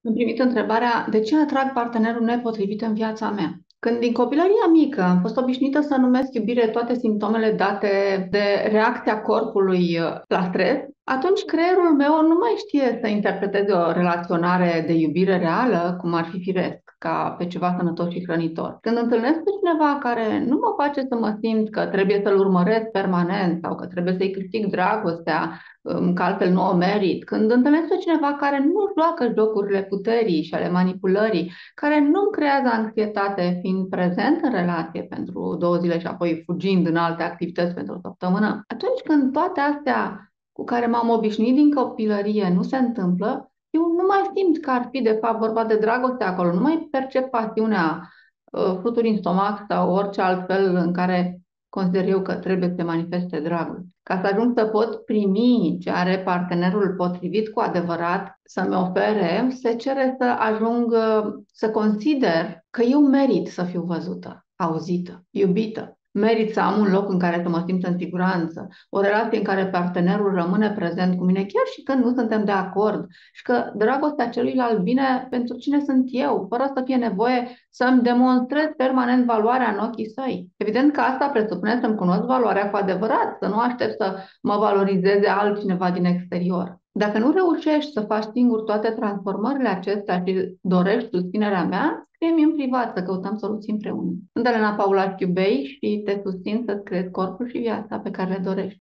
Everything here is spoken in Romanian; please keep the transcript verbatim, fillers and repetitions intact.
Am primit întrebarea de ce atrag partenerul nepotrivit în viața mea. Când din copilăria mică am fost obișnuită să numesc iubire toate simptomele date de reacția corpului uh, la stres, atunci creierul meu nu mai știe să interpreteze o relaționare de iubire reală, cum ar fi firesc, ca pe ceva sănătos și hrănitor. Când întâlnesc pe cineva care nu mă face să mă simt că trebuie să-l urmăresc permanent sau că trebuie să-i câștig dragostea, um, că altfel nu o merit, când întâlnesc pe cineva care nu joacă jocurile puterii și ale manipulării, care nu creează anxietate fiind prezent în relație pentru două zile și apoi fugind în alte activități pentru o săptămână, atunci când toate astea cu care m-am obișnuit din copilărie nu se întâmplă, eu nu mai simt că ar fi de fapt vorba de dragoste acolo, nu mai percep pasiunea, uh, fluturi în stomac sau orice alt fel în care consider eu că trebuie să se manifeste dragul. Ca să ajung să pot primi ce are partenerul potrivit cu adevărat să-mi ofere, se cere să ajung uh, să consider că eu merit să fiu văzută, auzită, iubită. Merit să am un loc în care să mă simt în siguranță, o relație în care partenerul rămâne prezent cu mine chiar și când nu suntem de acord și că dragostea celuilalt vine pentru cine sunt eu, fără să fie nevoie să-mi demonstrez permanent valoarea în ochii săi. Evident că asta presupune să-mi cunosc valoarea cu adevărat, să nu aștept să mă valorizeze altcineva din exterior. Dacă nu reușești să faci singur toate transformările acestea și dorești susținerea mea, scrie-mi în privat să căutăm soluții împreună. Sunt Elena Paula Chiubei și te susțin să-ți creezi corpul și viața pe care le dorești.